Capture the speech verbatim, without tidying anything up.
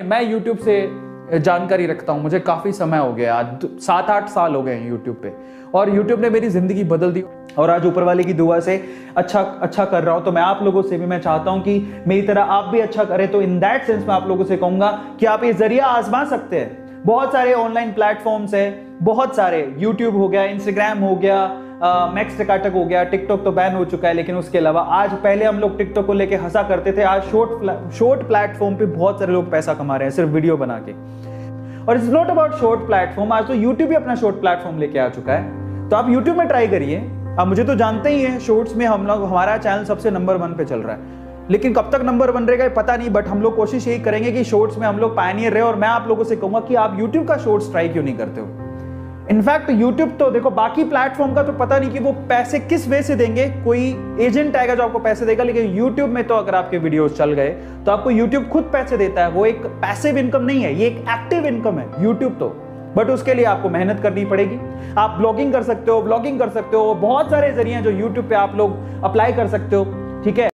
मैं YouTube से जानकारी रखता हूँ, मुझे काफ़ी समय हो गया, आज सात आठ साल हो गए हैं YouTube पे, और YouTube ने मेरी ज़िंदगी बदल दी। और आज ऊपर वाले की दुआ से अच्छा अच्छा कर रहा हूँ। तो मैं आप लोगों से भी मैं चाहता हूँ कि मेरी तरह आप भी अच्छा करें। तो इन दैट सेंस मैं आप लोगों से कहूँगा कि आप ये जरिया आजमा सकते हैं। बहुत सारे ऑनलाइन प्लेटफॉर्म्स है, बहुत सारे, यूट्यूब हो गया, इंस्टाग्राम हो गया, मैक्स टकाटक हो गया, टिकटॉक तो बैन हो चुका है, लेकिन उसके अलावा आज, पहले हम लोग टिकटॉक को लेके हंसा करते थे, आज शॉर्ट शॉर्ट प्लेटफॉर्म पे बहुत सारे लोग पैसा कमा रहे हैं सिर्फ वीडियो बना के। और it's not about short platform, आज तो यूट्यूब भी अपना शॉर्ट प्लेटफॉर्म लेके आ चुका है। तो आप यूट्यूब में ट्राई करिए। अब मुझे तो जानते ही है, शॉर्ट्स में हम लोग, हमारा चैनल सबसे नंबर वन पे चल रहा है, लेकिन कब तक नंबर वन रहेगा पता नहीं, बट हम लोग कोशिश यही करेंगे कि शॉर्ट्स में हम लोग पायनियर रहे। और मैं आप लोगों से कहूंगा कि आप यूट्यूब का शॉर्ट्स ट्राई क्यों नहीं करते हो। इनफैक्ट यूट्यूब तो देखो, बाकी प्लेटफॉर्म का तो पता नहीं कि वो पैसे किस वे से देंगे, कोई एजेंट आएगा जो आपको पैसे देगा, लेकिन यूट्यूब में तो अगर आपके वीडियोस चल गए तो आपको यूट्यूब खुद पैसे देता है। वो एक पैसिव इनकम नहीं है, ये एक एक्टिव इनकम है यूट्यूब तो, बट उसके लिए आपको मेहनत करनी पड़ेगी। आप ब्लॉगिंग कर सकते हो, ब्लॉगिंग कर सकते हो, बहुत सारे जरिए जो यूट्यूब पे आप लोग अप्लाई कर सकते हो, ठीक है।